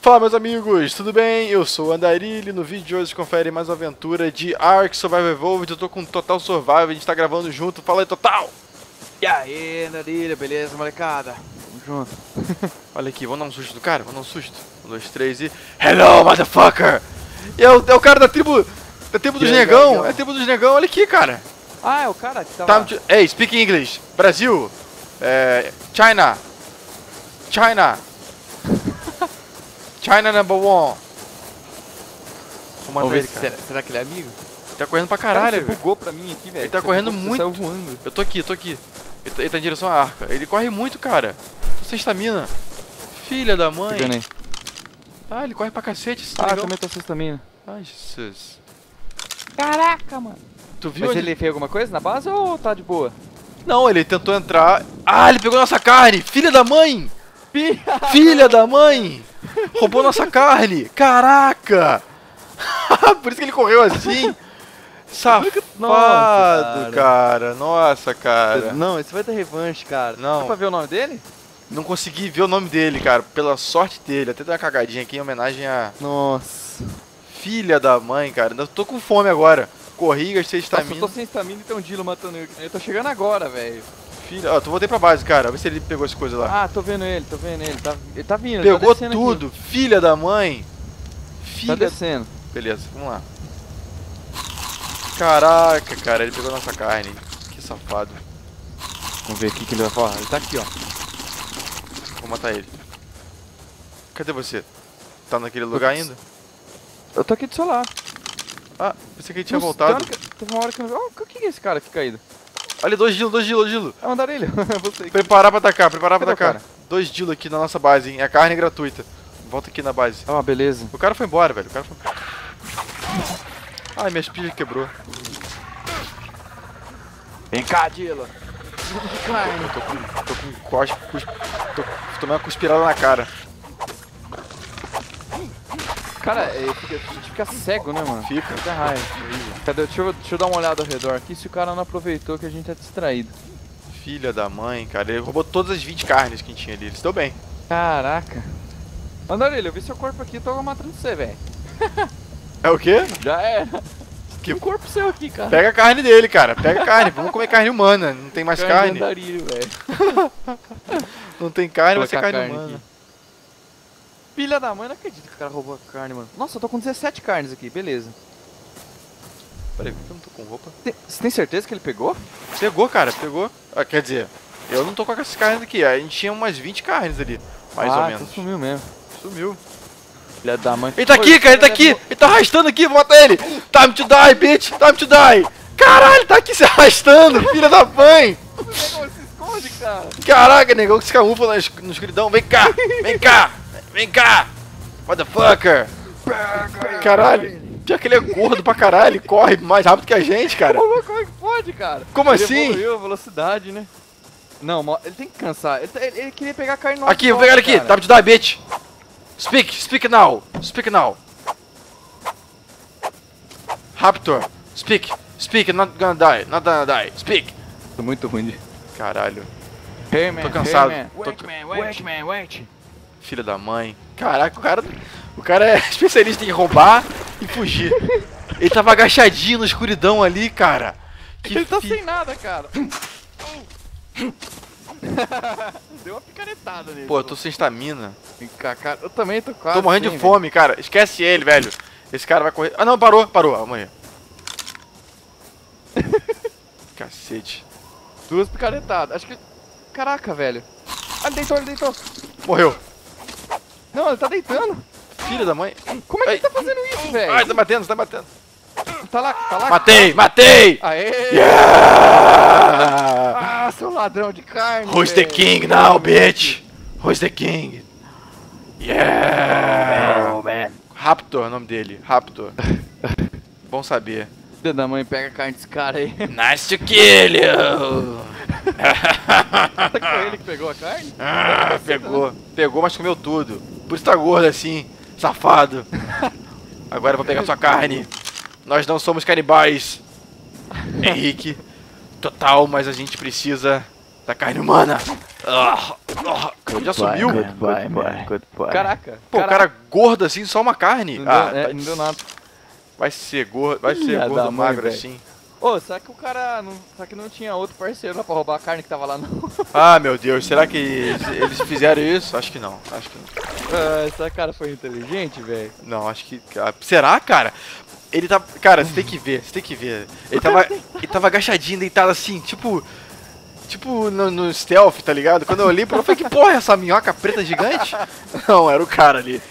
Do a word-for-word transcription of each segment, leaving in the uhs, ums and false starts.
Fala, meus amigos, tudo bem? Eu sou o Andarilho e no vídeo de hoje confere mais uma aventura de Ark Survival Evolved. Eu tô com Total Survival, a gente tá gravando junto. Fala aí, Total! E aí, Andarilho, beleza, molecada? Tamo junto. Olha aqui, vamos dar um susto do cara? Vamos dar um susto. Um, dois, três e... Hello, motherfucker! E é o, é o cara da tribo... Da tribo dos Yeah, negão, yeah, yeah. é a tribo dos negão, olha aqui, cara. Ah, é o cara que tava... Time to... Hey, speak English. Brasil. É... China. China. China number one. Vou matar Vamos ver ele, se- cara. será, será que ele é amigo? Ele tá correndo pra Cara, caralho, você velho. bugou pra mim aqui, velho. Ele tá Você correndo bugou, você muito. saiu voando. Eu tô aqui, tô aqui. Ele tá, ele tá em direção à arca. Ele corre muito, cara. Tô sem estamina. Filha da mãe. Pegando aí. Ah, ele corre pra cacete, esse Ah, negão. também tô sem estamina. Ai, Jesus. Caraca, mano. Tu viu? Mas onde- ele fez alguma coisa na base ou tá de boa? Não, ele tentou entrar. Ah, ele pegou nossa carne. Filha da mãe. Filha da mãe. Roubou nossa carne. Caraca. Por isso que ele correu assim. Safado, Nossa, cara. cara. Nossa, cara. Não, esse vai ter revanche, cara. Não. Dá pra ver o nome dele? Não consegui ver o nome dele, cara. Pela sorte dele. Até deu uma cagadinha aqui em homenagem a... Nossa. Filha da mãe, cara. Eu tô com fome agora. Corri, gastei Nossa, eu estamina. tô sem estamina e tem um Dilo matando eu. Eu tô chegando agora, velho. Filha... Ó, tu voltei pra base, cara. Vê se ele pegou as coisas lá. Ah, tô vendo ele, tô vendo ele. Tá, ele tá vindo, Pegou tá descendo tudo. Filha da mãe. Aqui. Filha... Tá descendo. Beleza, vamos lá. Caraca, cara. Ele pegou nossa carne. Que safado. Vamos ver aqui que ele vai falar. Ele tá aqui, ó. Vou matar ele. Cadê você? Tá naquele lugar ainda? Eu tô aqui do seu lado. Ah, pensei que ele tinha Nossa, voltado. tem hora que- Teve uma hora que eu não... Oh, o que é esse cara aqui caído? Olha, dois Dilo, dois Dilo, dois Dilo. É um andarilho. Você aqui. Preparar pra atacar, preparar pra Cadê o atacar. Dois Dilo aqui na nossa base, hein? É carne gratuita. Volta aqui na base. Ah, beleza. O cara foi embora, velho. O cara foi... Ai, minhas pilhas quebrou. Vem cá, Dilo. Eu tô com... Tô com cospe... Cusp... Tô tomando uma cuspirada na cara. Cara, é, fica- a gente fica cego, né, mano? Fica. Fica raiva. Cadê? Deixa eu, deixa eu dar uma olhada ao redor aqui se o cara não aproveitou que a gente tá distraído. Filha da mãe, cara. Ele roubou todas as vinte carnes que tinha ali. Ele se deu bem. Caraca. Andarilho, eu vi seu corpo aqui, eu tô matando você, velho. É o quê? Já é. Que- Que corpo seu aqui, cara. Pega a carne dele, cara. Pega a carne. Vamos comer carne humana. Não tem mais de carne. Andarilho, velho. Não tem carne, vai ser Colocar carne carne humana. aqui. Filha da mãe, não acredito que o cara roubou a carne, mano. Nossa, eu tô com dezessete carnes aqui, beleza. Peraí, por que eu não tô com roupa? Tem- Você tem certeza que ele pegou? Pegou, cara. Pegou. Ah, quer dizer, eu não tô com essas carnes aqui. A gente tinha umas vinte carnes ali. Mais ah, ou então menos. sumiu mesmo. Sumiu. Filha da mãe. Ele tá Pô, aqui, cara. Ele tá aqui. Ele tá arrastando aqui. Vou matar ele. Time to die, bitch. Time to die. Caralho, ele tá aqui se arrastando. Filha da mãe. Como se esconde, cara? Caraca, negão que se camufla na, es- na escuridão. Vem cá. Vem cá. Vem cá. Motherfucker. Caralho. Pior que ele é gordo pra caralho. Ele corre mais rápido que a gente, cara. Ô, como é que pode, cara? Como Ele assim? evoluiu a velocidade, né? Não, mo- ele tem que cansar. Ele, tá- ele- ele queria pegar a carne nossa. Aqui, vou pegar ele aqui. Time to die, bitch. Speak. Speak now. Speak now. Raptor. Speak. Speak. Not gonna die. Not gonna die. Speak. Tô muito ruim de... Caralho. Hey, man, Tô cansado. Hey, man. Tô Wait, ca- man, wait, man, wait. Filha da mãe. Caraca, o cara, o cara é especialista em roubar e fugir. Ele tava agachadinho na escuridão ali, cara. Que Ele tá fi- sem nada, cara. Deu uma picaretada nele. Pô, eu tô sem estamina. Vem cá, cara. Eu também tô quase Tô morrendo sem, de fome, cara. Esquece ele, velho. Esse cara vai correr. Ah, não, parou, parou. Vamos morrer. Cacete. velho. Duas picaretadas. Acho que... Caraca, velho. Ah, ele deitou, ele deitou. Morreu. Não, ele tá deitando. Filha da mãe. Como é que Ai. ele tá fazendo isso, velho? Ai, tá batendo, tá batendo. Tá lá, tá lá. Matei, matei! Aê! Yeah! Ah, seu ladrão de carne. Who's the velho. king now, bitch? Who's the king? Yeah! Oh, man. Raptor é o nome dele, Raptor. Bom saber. Filha da mãe, pega a carne desse cara aí. Nice to kill you! Foi ele que pegou a carne? Ah, pegou, pegou, mas comeu tudo. Por isso tá gordo assim, safado. Agora eu vou pegar sua carne. Nós não somos canibais, Henrique. Total, mas a gente precisa da carne humana. Ah, ah, já sumiu? Goodbye, man. Goodbye. Caraca. Pô, o cara gordo assim, só uma carne? Não Ah, deu, é, tá- não deu nada. vai ser gordo, vai ser Filha da gordo mãe, magro velho. assim. Ô, será que o cara. Não, será que não tinha outro parceiro lá pra roubar a carne que tava lá, não? Ah, meu Deus, será que eles, eles fizeram isso? Acho que não, acho que não. Ah, esse cara foi inteligente, velho. Não, acho que... ah, será, cara? Ele tá... Cara, você tem que ver, você tem que ver. Ele tava, ele tava agachadinho, deitado assim, tipo... Tipo no, no stealth, tá ligado? Quando eu olhei pra ele, eu falei, que porra é essa minhoca preta gigante? Não, era o cara ali.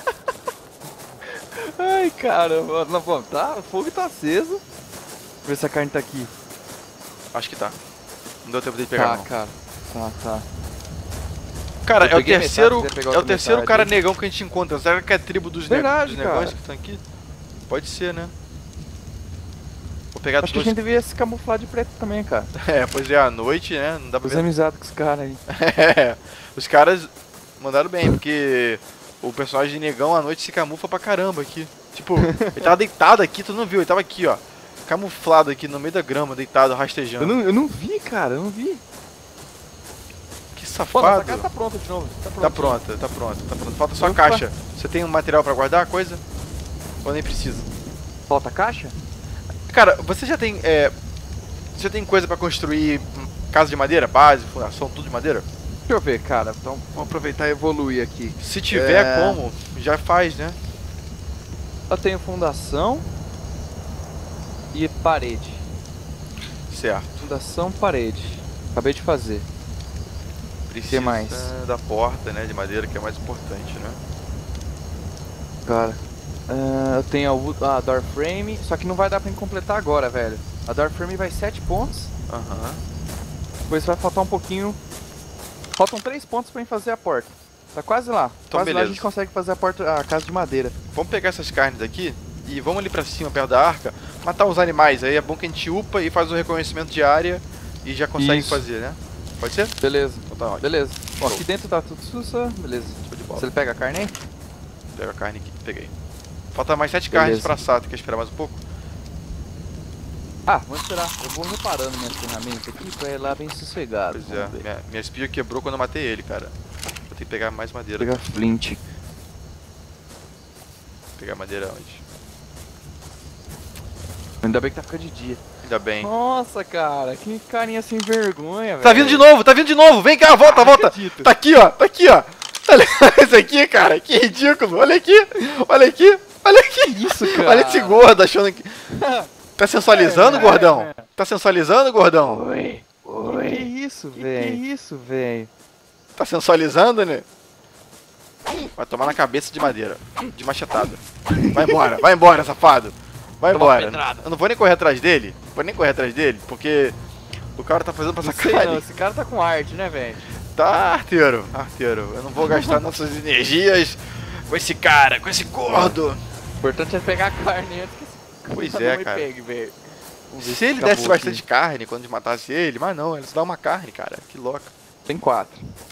Ai, cara. Não, bom, tá, o fogo tá aceso. Deixa eu ver se a carne tá aqui. Acho que tá. Não deu tempo de pegar, Tá, não. cara. Tá, tá. Cara, Eu é o peguei terceiro, metade, você pegou é o outra terceiro metade. cara negão que a gente encontra. Será que é a tribo dos, ne Verdade, dos negões cara. que estão aqui? Pode ser, né? Vou pegar Acho que a todos. gente devia se camuflar de preto também, cara. É, pois é, à noite, né? Não dá pra Fazer ver. amizade com os caras aí. É, os caras mandaram bem, porque o personagem de negão à noite se camufla pra caramba aqui. Tipo, ele tava deitado aqui, tu não viu? Ele tava aqui, ó. Camuflado aqui no meio da grama, deitado, rastejando. Eu não, eu não vi, cara, eu não vi. Que Pô, nossa safado. casa tá pronta de novo. Tá, Tá pronta. pronta, tá pronta, tá pronta. Falta só a Opa. caixa. Você tem um material pra guardar a coisa? Ou nem precisa? Falta a caixa? Cara, você já tem. É, você já tem coisa pra construir hum, casa de madeira, base, fundação, tudo de madeira? Deixa eu ver, cara. Então vamos aproveitar e evoluir aqui. Se tiver É. como, já faz, né? Eu tenho fundação e parede. Certo. Fundação, parede. Acabei de fazer. Precisa mais? da porta, né, de madeira, que é mais importante, né? Cara, ah, eu tenho a, wood, a door frame, só que não vai dar pra completar agora, velho. A door frame vai sete pontos, Aham. depois vai faltar um pouquinho. Faltam três pontos pra gente fazer a porta. Tá quase lá. Então, quase lá a beleza. gente consegue fazer a porta, a casa de madeira. Vamos pegar essas carnes aqui e vamos ali pra cima, perto da arca, matar os animais. Aí é bom que a gente upa e faz o reconhecimento de área e já consegue Isso. fazer, né? Pode ser? Beleza. Então tá ótimo. Beleza. Ó, Show. aqui dentro tá tudo sussa. Beleza. Show de bola. Você pega a carne aí? Pega a carne aqui, peguei. Falta mais sete carnes Beleza. pra assar, tu quer esperar mais um pouco? Ah, vamos esperar. Eu vou reparando minhas ferramentas aqui pra ir lá bem sossegado. Pois é, Vamos ver. minha, minha espia quebrou quando eu matei ele, cara. Vou ter que pegar mais madeira. Pegar flint. Pegar madeira onde? Ainda bem que tá ficando de dia. Ainda bem. Nossa, cara, que carinha sem vergonha, velho. Tá vindo de novo, tá vindo de novo! Vem cá, volta, Ah, volta! acredito. Tá aqui, ó, tá aqui, ó! Olha esse aqui, cara, que ridículo! Olha aqui, olha aqui, olha aqui! Isso, cara. Olha esse gordo achando que. Tá sensualizando, É, gordão? é. Tá sensualizando, gordão? Oi, oi. Que isso, velho? Que isso, velho? Tá sensualizando, né? Vai tomar na cabeça de madeira, de machetada. Vai embora, vai embora, safado! Vai Toma embora. pedrada. Eu não vou nem correr atrás dele, vou nem correr atrás dele, porque o cara tá fazendo pra Não sei sacanagem. não, esse cara tá com arte, né, velho? Tá, arteiro, arteiro. Eu não vou gastar nossas energias com esse cara, com esse gordo. O importante é pegar a carne antes que esse Pois cara é, não me cara. pegue, velho. Vamos ver Se ele acabou desse aqui. bastante carne quando a gente matasse ele, mas não, ele só dá uma carne, cara. Que louca. Tem quatro.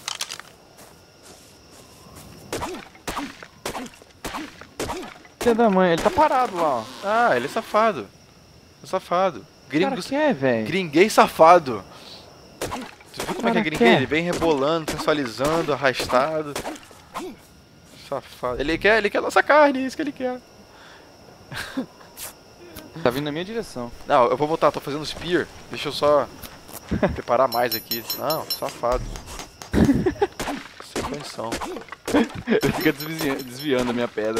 Filha da mãe, ele tá parado lá, ó. Ah, ele é safado. É safado. O Gringo, cara quer, velho. gringuei safado. Tu viu como é que é Cara gringuei? quer. Ele vem rebolando, sensualizando, arrastado. Safado. Ele quer, ele quer nossa carne, é isso que ele quer. Tá vindo na minha direção. Não, eu vou voltar, tô fazendo spear. Deixa eu só preparar mais aqui. Não, safado. Sem condição. Ele fica desviando, desviando a minha pedra.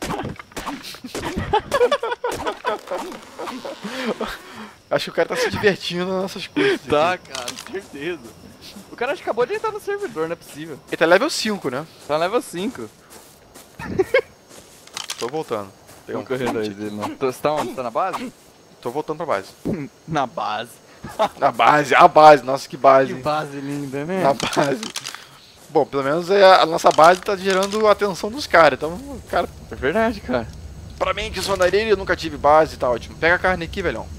Acho que o cara tá se divertindo nas nossas coisas. Tá, aqui. cara, certeza. O cara acho que acabou de entrar no servidor, não é possível. Ele tá level cinco, né? Tá level cinco. Tô voltando. Pegar Não um correndo flint atrás aqui. dele, não. Tô- Você tá onde? Tá na base? Tô voltando pra base. Na base. Na base, a base, nossa, que base. Que base linda, né? Na base. Bom, pelo menos é a a nossa base tá gerando a atenção dos caras. Então, cara, É verdade, cara. pra mim que sou andarilho, eu nunca tive base, tá ótimo. Pega a carne aqui, velhão.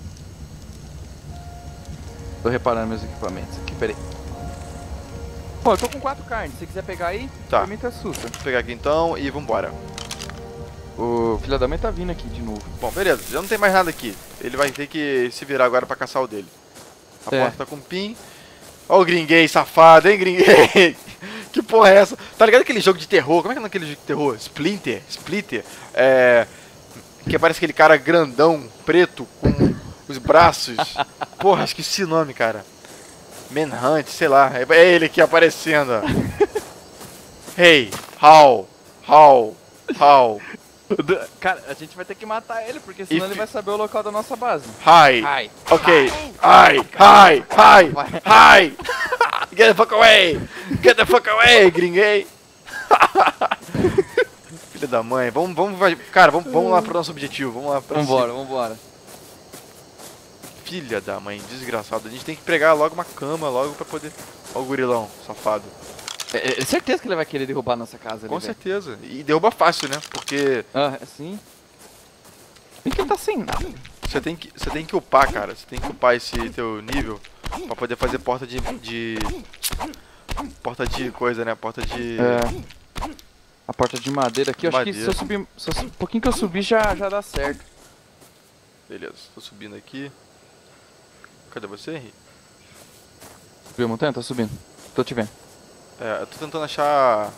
Tô reparando meus equipamentos aqui, peraí. Pô, eu tô com quatro carnes, se você quiser pegar aí, Tá. pra mim tá sussa. Vou pegar aqui então e vambora. O filho da mãe tá vindo aqui de novo. Bom, beleza, já não tem mais nada aqui. Ele vai ter que se virar agora pra caçar o dele. A É. porta tá com pin. Ó o gringuei safado, hein, gringuei? Que porra é essa? Tá ligado aquele jogo de terror? Como é que é aquele jogo de terror? Splinter? Splitter? É... Que aparece aquele cara grandão, preto, com os braços. Porra, esqueci o nome, cara. Manhunt, sei lá. É ele aqui aparecendo, ó. Hey, how? How? How? Cara, a gente vai ter que matar ele, porque senão If... ele vai saber o local da nossa base. Hi. Hi. Ok. Hi. Hi. Hi. Hi. Get the fuck away. Get the fuck away, gringuei. Filha da mãe. Vamos, vamos, cara, vamos, vamos lá pro nosso objetivo. Vamos lá pra Vambora, vambora. Filha da mãe, desgraçado. A gente tem que pregar logo uma cama, logo pra poder... Ó o gurilão, safado. É, é certeza que ele vai querer derrubar a nossa casa ali, Com véio. certeza. E derruba fácil, né? Porque... Ah, sim. Bem que ele tá sem nada. Você tem que, você tem que upar, cara. Você tem que upar esse teu nível pra poder fazer porta de... de... Porta de coisa, né? Porta de... É. A porta de madeira aqui, eu acho que se eu subir... Se eu, um pouquinho que eu subir já, já dá certo. Beleza, tô subindo aqui. Cadê você, Henry? Subiu a montanha? Tô subindo. Tô te vendo. É, eu tô tentando achar...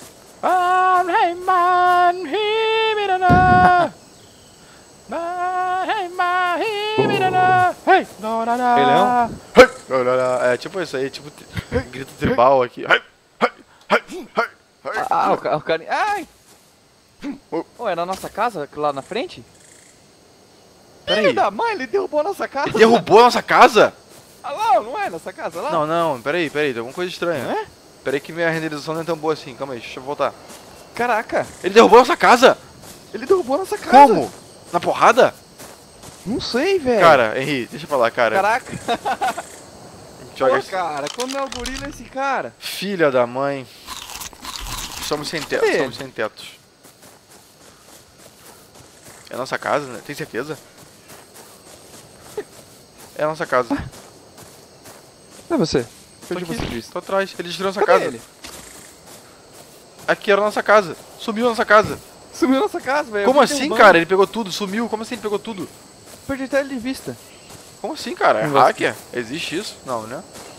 Rei Leão? É tipo isso aí, tipo grito tribal aqui. Ah, o, ca o cara... Ai! Oh, é na nossa casa, lá na frente? Peraí. Filho da mãe, ele derrubou a nossa casa. Ele derrubou a nossa casa? Ah lá, não é nossa casa, lá? Não, não, peraí, peraí, tem alguma coisa estranha. Não é? Peraí que minha renderização não é tão boa assim, calma aí, deixa eu voltar. Caraca, Ele derrubou a nossa casa? ele derrubou a nossa casa. Como? Na porrada? Não sei, velho. Cara, Henry, deixa pra lá, cara. Caraca. Joga Pô, cara, como é o gorila esse cara? Filha da mãe. Somos sem teto, Cadê somos sem tetos. É a nossa casa, né? Tem certeza? É a nossa casa. É você? Tô Onde aqui, você disse? tô atrás. Ele destruiu a nossa Cadê casa. ele? Aqui era a nossa casa. Sumiu a nossa casa. Sumiu a nossa casa, velho. Como assim, cara? Ele pegou tudo, sumiu. Como assim ele pegou tudo? Perdi até ele de vista. Como assim, cara? É Não gosto. hacker? Existe isso? Não, né?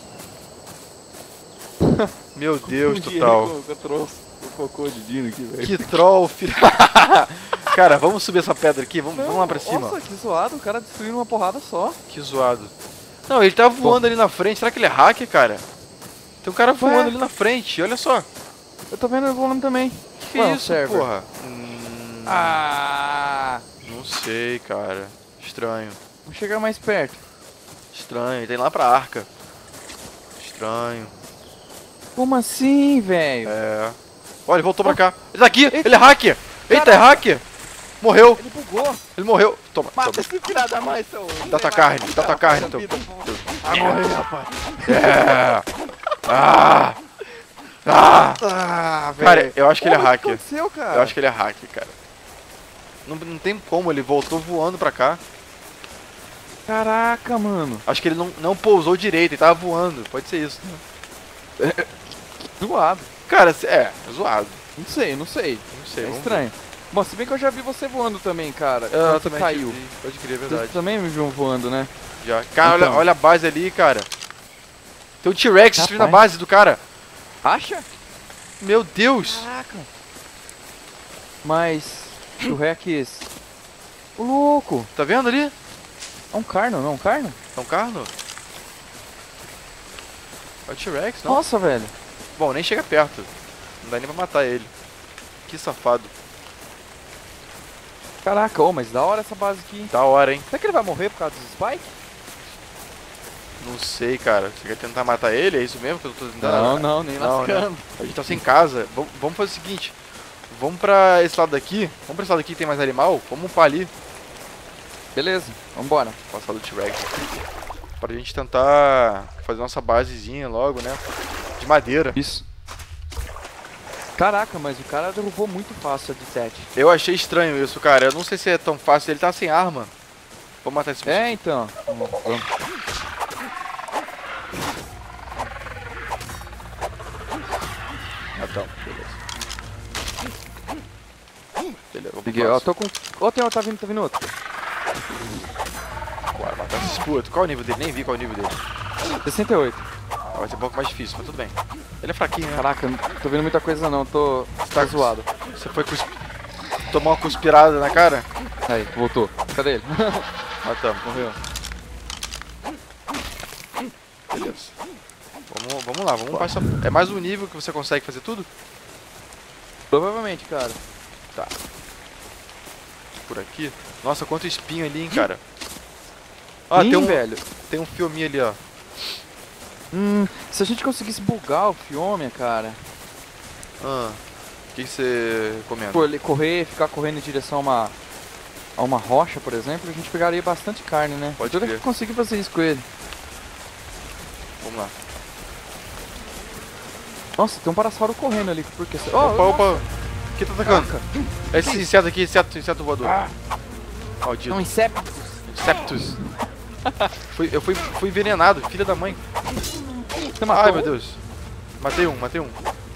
Meu Deus, Confundi total. ele com- Eu trouxe o cocô de Dino aqui, velho. Que troll, filho. Cara, vamos subir essa pedra aqui. Vamos, vamos lá pra cima. Nossa, que zoado. O cara destruiu uma porrada só. Que zoado. Não, ele tá voando ali na frente. Será que ele é hacker, cara? Tem um cara voando ali na frente. Olha só. Eu tô vendo o volume também. Que Ué, um isso, server. porra? Hum, Ah! Não sei, cara. Estranho. Vamos chegar mais perto. Estranho. Tem lá pra arca. Estranho. Como assim, velho? É. Olha, ele voltou pra cá. Ele tá aqui. Eita. Ele é hacker. Eita, é hacker. Morreu. Ele bugou. Ele morreu. Toma, Mata toma. esse filho da mãe, seu... Dá tua carne. Dá tua carne, então. Ah, morreu, rapaz. É. Ah. Ah. Ah, velho. Cara, eu acho que ele é Como hacker. aconteceu, cara? Eu acho que ele é hacker, cara. Não, não tem como, ele voltou voando pra cá. Caraca, mano. Acho que ele não, não pousou direito, ele tava voando. Pode ser isso. Zoado. Cara, é, zoado. Não sei, não sei. Não sei, É vamos estranho. Bom, se bem que eu já vi você voando também, cara. ver. Eu Quando você também caiu. vi. Pode crer, é Você verdade. também me viu voando, né? Já. Cara, Então. olha, olha a base ali, cara. Tem um T-Rex destruindo a Rapaz. base do cara. Acha? Meu Deus. Caraca. Mas... O Rex... Ô, louco. Tá vendo ali? É um carno, não é um carno? É um carno? É o T-Rex, não? Nossa, velho. Bom, nem chega perto. Não dá nem pra matar ele. Que safado. Caraca, ô, mas da hora essa base aqui, hein? Da hora, hein? Será que ele vai morrer por causa dos spikes? Não sei, cara. Você quer tentar matar ele? É isso mesmo que eu tô tentando? Não, não, nem Não, lascando. né? A gente tá sem casa. Vamos, vamos fazer o seguinte. Vamos pra esse lado daqui. Vamos pra esse lado aqui que tem mais animal. Vamos upar ali. Beleza, vambora. Passar do T-Rex. Pra gente tentar fazer nossa basezinha logo, né? De madeira. Isso. Caraca, mas o cara derrubou muito fácil a de sete. Eu achei estranho isso, cara. Eu não sei se é tão fácil. Ele tá sem arma. Vamos matar esse bicho. É, então. Vamos. vamos. Ah, tá. Beleza. Beleza, vamos pro Peguei, ó, próximo. tô com... Ó, tem, ó, tá vindo, tá vindo outro. Bora matar esse puto. Qual é o nível dele? Nem vi qual é o nível dele. sessenta e oito. Ah, vai ser um pouco mais difícil, mas tudo bem. Ele é fraquinho, né? Caraca, não tô vendo muita coisa não, tô... tá zoado. Você foi cusp... tomar uma cuspirada na cara? Aí, voltou. Cadê ele? Matamos. Morreu. Beleza. Vamos, vamos lá, vamos passar. É mais um nível que você consegue fazer tudo? Provavelmente, cara. Tá. Por aqui. Nossa, quanto espinho ali, hein, cara. Ah, Ih, tem um velho. Tem um filminho ali, ó. Hum, se a gente conseguisse bugar o Fiômia, cara. Ah. O que que você comenta? Pô, ele correr, ficar correndo em direção a uma, a uma rocha, por exemplo, a gente pegaria bastante carne, né? Pode Tudo crer. que conseguir fazer isso com ele. Vamos lá. Nossa, tem um parasauro correndo ali, porque... Oh, Opa, nossa. opa. O que tá atacando? Caraca. É esse inseto aqui, inseto, inseto voador. Ah. Maldito. Não, Inceptus. Inceptus. fui, eu fui, fui envenenado, filha da mãe. Você matou Ai, um? meu Deus. Matei um, matei um.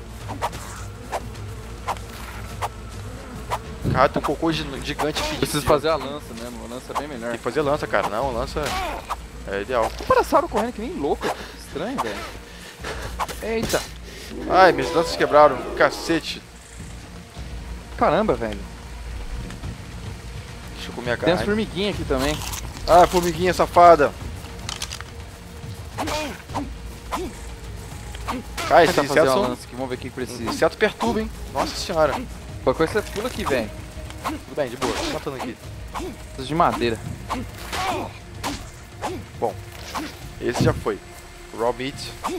Cara, tem um cocô gi- gigante aqui. Preciso fazer a lança mesmo, a lança é bem melhor. Tem que fazer lança, cara. Não, lança é ideal. Um parasauro correndo que nem louco. Estranho, velho. Eita. Ai, minhas lanças quebraram. Cacete. Caramba, velho. Deixa eu comer a Tem as carne. formiguinhas aqui também. Ah, formiguinha safada. Cara, esses Tentar fazer insetos uma são... lança aqui, vamos ver o que precisa. Inseto perturba, hein? Nossa senhora. Qualquer coisa você pula aqui, velho. Tudo bem, de boa. Tô matando aqui. Preciso de madeira. Bom, esse já foi. Raw meat.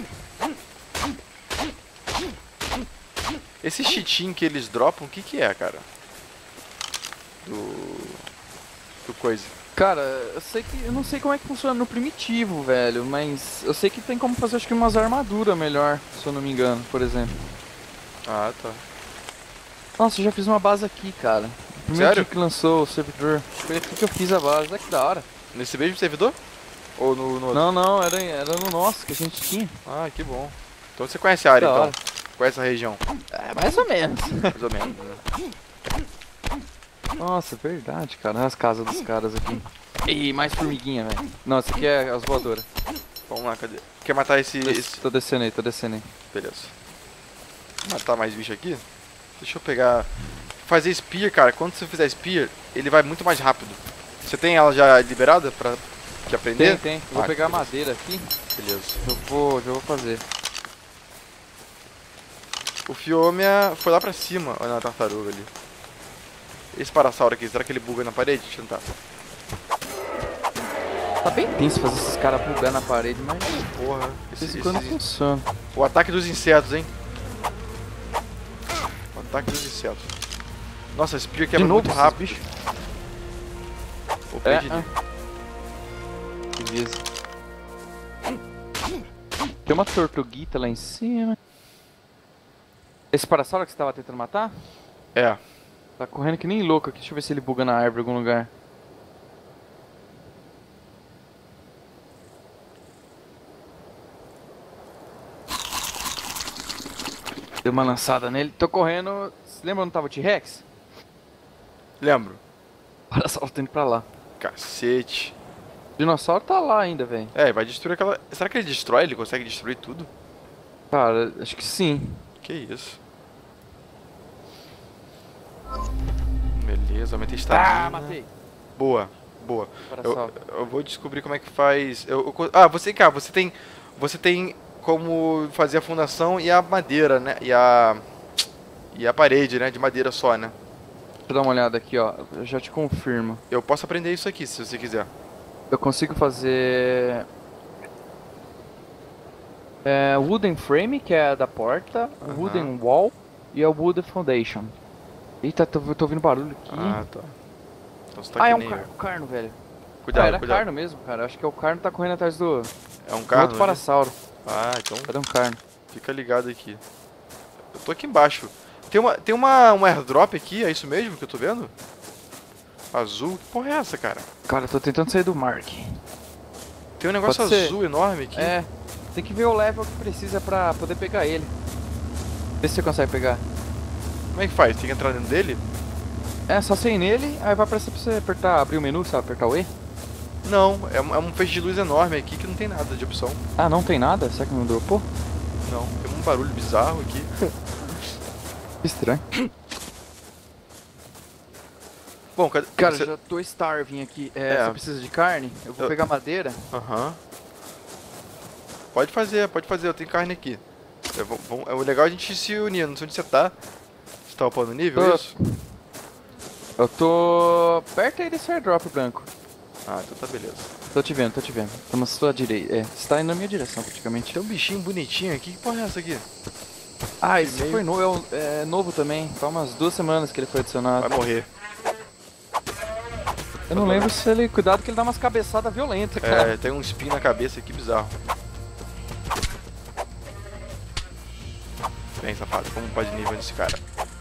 Esse cheatinho que eles dropam, o que que é, cara? Do... Do coisa. Cara, eu sei que. Eu não sei como é que funciona no primitivo, velho. Mas eu sei que tem como fazer acho que umas armaduras melhor, se eu não me engano, por exemplo. Ah, tá. Nossa, eu já fiz uma base aqui, cara. O primeiro Sério? dia que lançou o servidor. Foi aqui que eu fiz a base. Olha que da hora. Nesse mesmo servidor? Ou no, no outro? Não, não, era, era no nosso que a gente tinha. Ah, que bom. Então você conhece a área, Da então. hora. Conhece a região, É, mais ou menos. mais ou menos. Né? Nossa, verdade, cara. Olha as casas dos caras aqui. Ih, mais formiguinha, velho. Não, essa aqui é as voadoras. Vamos lá, cadê? Quer matar esse... esse... Tô descendo aí, tô descendo aí. Beleza. Matar mais bicho aqui? Deixa eu pegar... Fazer spear, cara. Quando você fizer spear, ele vai muito mais rápido. Você tem ela já liberada pra que aprender? Tem, tem. Eu vou Ah, pegar a beleza. madeira aqui. Beleza. Eu vou, já vou fazer. O Fiômia foi lá pra cima. Olha a tartaruga ali. Esse parasauro aqui, será que ele buga na parede? Deixa eu tentar. Tá bem tenso fazer esses caras bugar na parede, mas Porra. de Esse, vez em quando esse- funciona. O ataque dos insetos, hein? O ataque dos insetos. Nossa, esse spear De quebra novo muito esses rápido. bichos? Vou É, pedir. ah. Beleza. Tem uma tortuguita lá em cima. Esse parasauro que você tava tentando matar? É. Tá correndo que nem louco aqui. Deixa eu ver se ele buga na árvore em algum lugar. Deu uma lançada nele. Tô correndo. Você lembra onde tava o T-Rex? Lembro. O parasauro tá indo pra lá. Cacete. O dinossauro tá lá ainda, velho. É, vai destruir aquela... Será que ele destrói? Ele consegue destruir tudo? Cara, acho que sim. Que isso. Beleza, aumentei estamina. Ah, matei. Boa, boa. Parasauro. Eu, eu vou descobrir como é que faz... Eu, eu co- ah, você, cara, você tem... Você tem como fazer a fundação e a madeira, né? E a... E a parede, né? De madeira só, né? Deixa eu dar uma olhada aqui, ó. Eu já te confirmo. Eu posso aprender isso aqui, se você quiser. Eu consigo fazer... É, wooden frame, que é a da porta. Aham. Wooden wall e a wooden foundation. Eita, tô, tô ouvindo barulho aqui. Ah, tá. Então você tá ah, que é um nem car eu. carno, velho. Cuidado, ah, era cuidado. carno mesmo, cara. Acho que é o carno que tá correndo atrás do, É um do carro, outro né? parasauro. Ah, então Cadê um carno? fica ligado aqui. Eu tô aqui embaixo. Tem uma, tem uma, um airdrop aqui, é isso mesmo que eu tô vendo? Azul? Que porra é essa, cara? Cara, eu tô tentando sair do Mark. Tem um negócio Pode ser. azul enorme aqui. É, tem que ver o level que precisa pra poder pegar ele. Vê se você consegue pegar. Como é que faz? Tem que entrar dentro dele? É, só sem nele, aí vai aparecer pra você apertar, abrir o menu, sabe? Apertar o E. Não, é um, é um feixe de luz enorme aqui que não tem nada de opção. Ah, não tem nada? Será que não dropou? Não, tem um barulho bizarro aqui. Que estranho. Bom, cadê... Cara, você... já tô starving aqui. É, É. Você precisa de carne? Eu vou Eu- pegar madeira. Aham. Pode fazer, pode fazer, eu tenho carne aqui. É, bom- bom- é o legal a gente se unir, não sei onde você tá. Você tá upando o nível, Tô. é isso? Eu tô perto aí desse airdrop branco. Ah, então tá beleza. Tô te vendo, tô te vendo. Tô na sua direita. É, você tá indo na minha direção praticamente. Tem um bichinho bonitinho aqui, que porra é essa aqui? Ah, esse meio. foi novo, é, um- é novo também. Faz umas duas semanas que ele foi adicionado. Vai morrer. Eu não lembro se ele. Cuidado que ele dá umas cabeçadas violentas, cara. É, tem um espinho na cabeça aqui bizarro. Bem, safado, como pode nível nesse cara?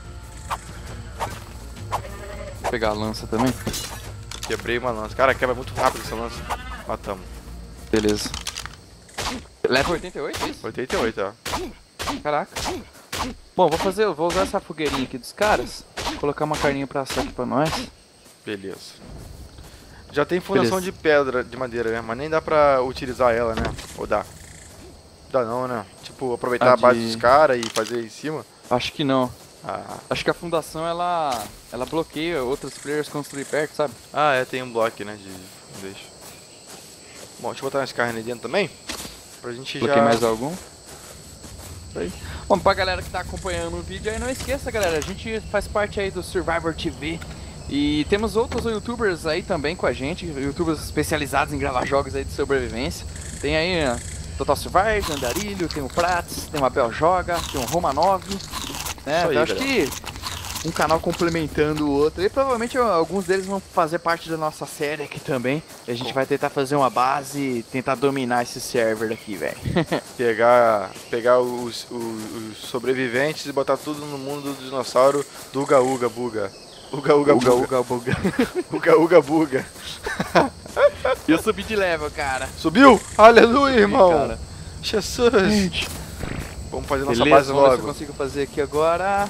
Vou pegar a lança também. Quebrei uma lança. Cara, quebra muito rápido essa lança. Matamos. Beleza. Leva oitenta e oito, isso? oitenta e oito, ó. Caraca. Bom, vou fazer, eu vou usar essa fogueirinha aqui dos caras. Colocar uma carninha pra assar aqui pra nós. Beleza. Já tem fundação Beleza. de pedra, de madeira, né? Mas nem dá pra utilizar ela, né? Ou dá? Dá não, né? Tipo, aproveitar Ah, a base de- dos caras e fazer em cima. Acho que não. Ah. Acho que a fundação ela ela bloqueia outros players construir perto, sabe? Ah, é, tem um bloco, né? De. Deixa. Bom, deixa eu botar umas carnes ali dentro também. Pra gente Bloqueia já. mais algum. Isso aí. Bom, pra galera que tá acompanhando o vídeo aí, não esqueça, galera, a gente faz parte aí do Survivor T V. E temos outros youtubers aí também com a gente, youtubers especializados em gravar jogos aí de sobrevivência. Tem aí ó, Total Survivor, Andarilho, tem o Prats, tem o Abel Joga, tem o Roma nove. Né? Isso aí, Eu acho galera. que um canal complementando o outro. E provavelmente ó, alguns deles vão fazer parte da nossa série aqui também. E a gente vai tentar fazer uma base e tentar dominar esse server aqui, velho. Pegar, pegar os, os, os sobreviventes e botar tudo no mundo do dinossauro do Uga Uga Buga. Uga Uga Uga, Buga. uga, buga. Uga Uga Buga. E eu subi de level, cara. Subiu? Aleluia, irmão. cara. Jesus. Vamos fazer nossa Beleza, base vamos ver se eu logo. consigo fazer aqui agora.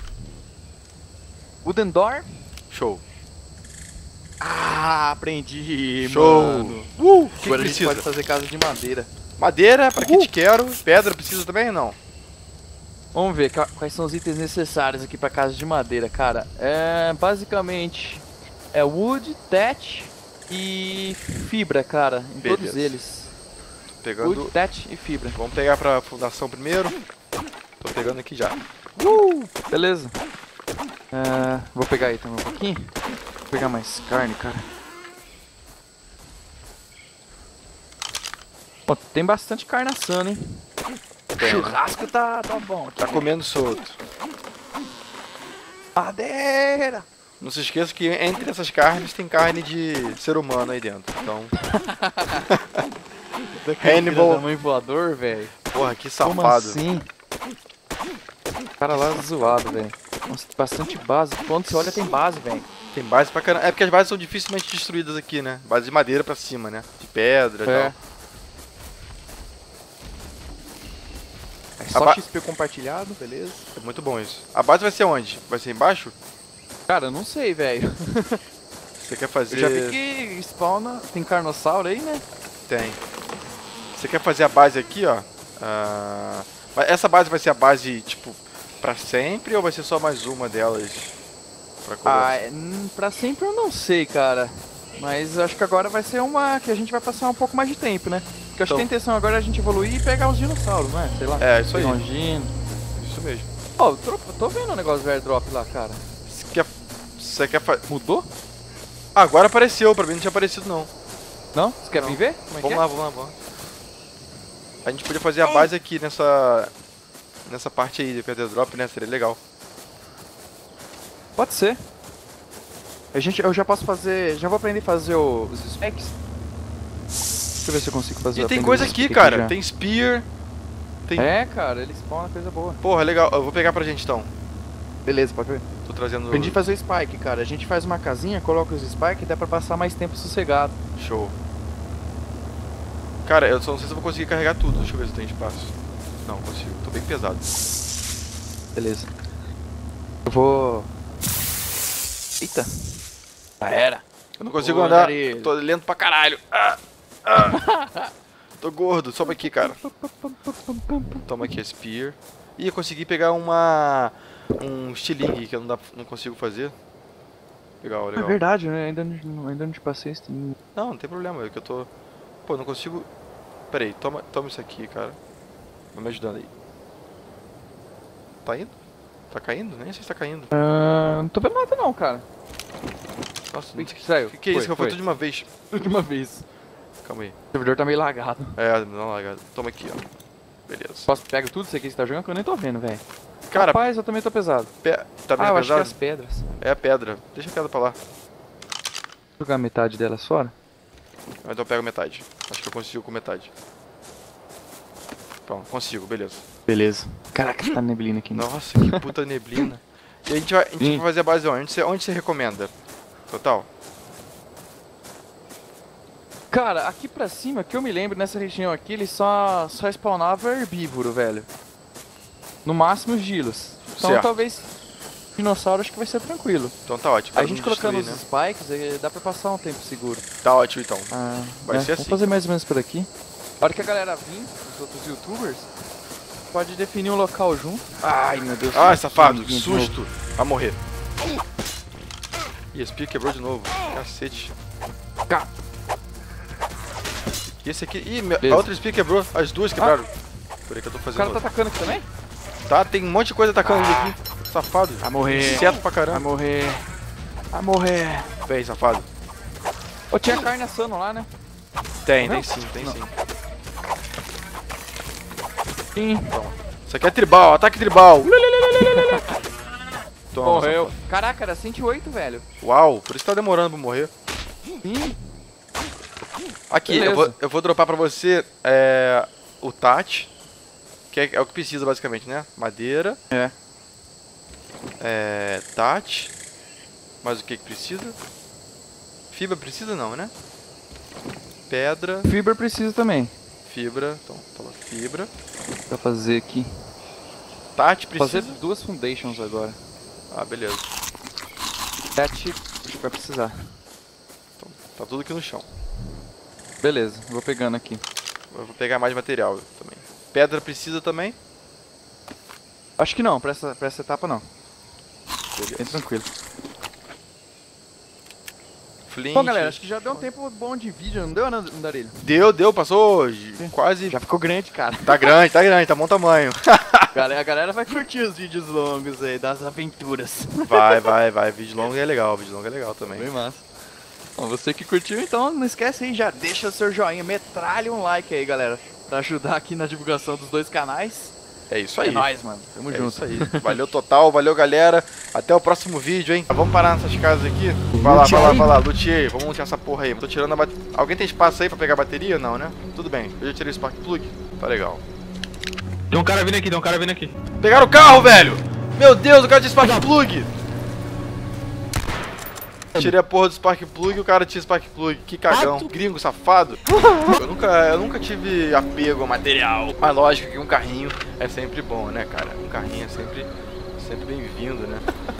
Wooden Door. Show. Ah, aprendi, Show. mano. Uh, o que, que Agora a gente precisa? pode fazer casa de madeira. Madeira, pra que Uh. te quero. Pedra precisa também ou não? Vamos ver qua- quais são os itens necessários aqui pra casa de madeira, cara. É, basicamente, é wood, thatch e fibra, cara, em Beleza. todos eles. Tô pegando. Wood, thatch e fibra. Vamos pegar pra fundação primeiro. Tô pegando aqui já. Uh, beleza. É, vou pegar aí também um pouquinho. Vou pegar mais carne, cara. Pô, tem bastante carne assando, hein? Tem, né? Churrasco tá, tá bom. Tá comendo solto. Madeira! Não se esqueça que entre essas carnes tem carne de ser humano aí dentro. Então, Hannibal. Mãe voador, velho. porra, que Como safado. assim? O cara lá zoado, velho. Nossa, tem bastante base. Quando você olha, tem base, velho. Tem base pra caramba. É porque as bases são dificilmente destruídas aqui, né? Base de madeira pra cima, né? De pedra e É. tal. É A só ba- X P compartilhado, beleza. É muito bom isso. A base vai ser onde? Vai ser embaixo? Cara, eu não sei, velho. Você quer Eu fazer... já vi que spawna. Tem carnossauro aí, né? Tem. Você quer fazer a base aqui, ó? Ah, mas essa base vai ser a base, tipo, pra sempre ou vai ser só mais uma delas? Pra cobrir? Ah, é, hum, pra sempre eu não sei, cara. Mas eu acho que agora vai ser uma que a gente vai passar um pouco mais de tempo, né? Porque eu acho Então- que a intenção agora é a gente evoluir e pegar os dinossauros, né? Sei lá. É, isso aí. Pegar um dino. Isso mesmo. Ó, eu tô, eu tô vendo o negócio do airdrop lá, cara. Você quer, você quer fazer... Mudou? Agora apareceu, pra mim não tinha aparecido não. Não? Você quer Não. vir ver? Como é Vamos que lá, vamos lá, vamos lá. A gente podia fazer a base aqui nessa... Nessa parte aí do P D Drop, né? Seria legal. é? Pode ser. A gente, eu já posso fazer. Já vou aprender a fazer o- os specs. Deixa eu ver se eu consigo fazer. E tem aprender coisa os aqui, specs cara. já. Tem Spear. Tem... É, cara, eles spawnam coisa boa. Porra, legal. Eu vou pegar pra gente então. Beleza, pode ver. Tô trazendo... Aprendi a fazer o spike, cara. A gente faz uma casinha, coloca os spike e dá pra passar mais tempo sossegado. Show. Cara, eu só não sei se eu vou conseguir carregar tudo. Deixa eu ver se tem espaço. Não, consigo. Tô bem pesado. Beleza. Eu vou. Eita! Já era! Eu não consigo Ô, andar, Andarilho. tô lento pra caralho. Ah, ah. Tô gordo, sobe aqui, cara. Toma aqui a Spear. Ih, eu consegui pegar uma... um estilingue que eu não, dá, não consigo fazer. Legal, É legal. verdade, né? Ainda não, ainda não te passei esse. Não, não tem problema, é que eu tô... Pô, não consigo... Pera aí, toma, toma isso aqui, cara. Vai me ajudando aí. Tá indo? Tá caindo? Nem sei se tá caindo. Ah, não tô vendo nada não, cara. Nossa, O não que que sei. saiu? Que que é isso? Foi, Que foi foi. tudo de uma vez. Última vez. Calma aí. O servidor tá meio lagado. É, não larga. Toma aqui, ó. Beleza. Posso pegar tudo isso aqui que você tá jogando que eu nem tô vendo, velho. Cara, Rapaz, eu também tô pesado. pe... tá Ah, bem eu acho que é pesado? as pedras. É a pedra. Deixa a pedra pra lá. Vou jogar metade delas fora. Então eu pego metade. Acho que eu consigo com metade. Pronto, consigo, beleza. Beleza. Caraca, tá neblina aqui. Nossa, que puta neblina. E a gente vai, a gente Hum. vai fazer a base onde? Você, onde você recomenda? Total? Cara, aqui pra cima, que eu me lembro, nessa região aqui, ele só, só spawnava herbívoro, velho. No máximo gilos. Então Certo. talvez dinossauro acho que vai ser tranquilo. Então tá ótimo. A pra gente não colocando destruir, os spikes, eh, dá pra passar um tempo seguro. né? Tá ótimo então. Ah, Vai né? ser Vamos assim. fazer mais ou menos por aqui. A hora que a galera vir, os outros youtubers, pode definir um local junto. Ai, meu Deus. Ai, safado, que de novo. susto. Vai morrer. Ih, esse pia quebrou de novo. Cacete. Cá. E esse aqui... Ih, minha- a Beleza. outra espia quebrou. As duas quebraram. Por aí que eu tô O fazendo cara tá outra. atacando aqui também? Tá, tem um monte de coisa atacando Ah. aqui. Safado. Vai morrer. Inseto pra Vai caramba. morrer. Vai morrer. Vem, safado. Ô, tinha carne assando lá, né? Tem, Morreu? tem sim, tem Não. sim. Sim. Isso aqui é tribal, ataque tribal. Toma, Morreu. safado. Caraca, era cento e oito, velho. Uau, por isso tá demorando pra morrer. Sim. Aqui, eu Beleza. vou, eu vou dropar pra você é, o Tat, que é, é o que precisa basicamente, né? Madeira, É. é, Tat, mais o que que precisa? Fibra precisa não, né? Pedra, Fibra precisa também. fibra, então toma fibra. Pra fazer aqui. Tat Vou fazer precisa? duas foundations agora. Ah, beleza. Sete, acho que vai precisar. Então, tá tudo aqui no chão. Beleza, vou pegando aqui. Eu vou pegar mais material também. Pedra precisa também? Acho que não, pra essa, pra essa etapa não. Bem Beleza. tranquilo. Flint. Bom, galera, acho que já deu um tempo bom de vídeo, não deu, Andarilho? Deu, deu, passou hoje. Quase. Já ficou grande, cara. Tá grande, tá grande, tá bom tamanho. Galera, a galera vai curtir os vídeos longos aí, das aventuras. Vai, vai, vai. Vídeo longo é legal, vídeo longo é legal também. Bem massa. Bom, você que curtiu, então não esquece aí, já deixa o seu joinha, metralha um like aí, galera. Pra ajudar aqui na divulgação dos dois canais. É isso É aí. nóis, mano. Tamo É junto. isso aí. Valeu total, valeu galera. Até o próximo vídeo, hein? Vamos parar nessas casas aqui? Vai lá, vai lá, vai lá, luteei. Vamos lutear essa porra aí. Tô tirando a bateria. Alguém tem espaço aí pra pegar a bateria? Não, né? Tudo bem. Eu já tirei o Spark Plug. Tá legal. Tem um cara vindo aqui, tem um cara vindo aqui. Pegaram o carro, velho! Meu Deus, o cara tinha Spark Plug! Tirei a porra do Spark Plug e o cara tinha Spark Plug. Que cagão. Gringo safado. Eu nunca, eu nunca tive apego a material. Mas lógico que um carrinho é sempre bom, né, cara? Um carrinho é sempre, sempre bem-vindo, né?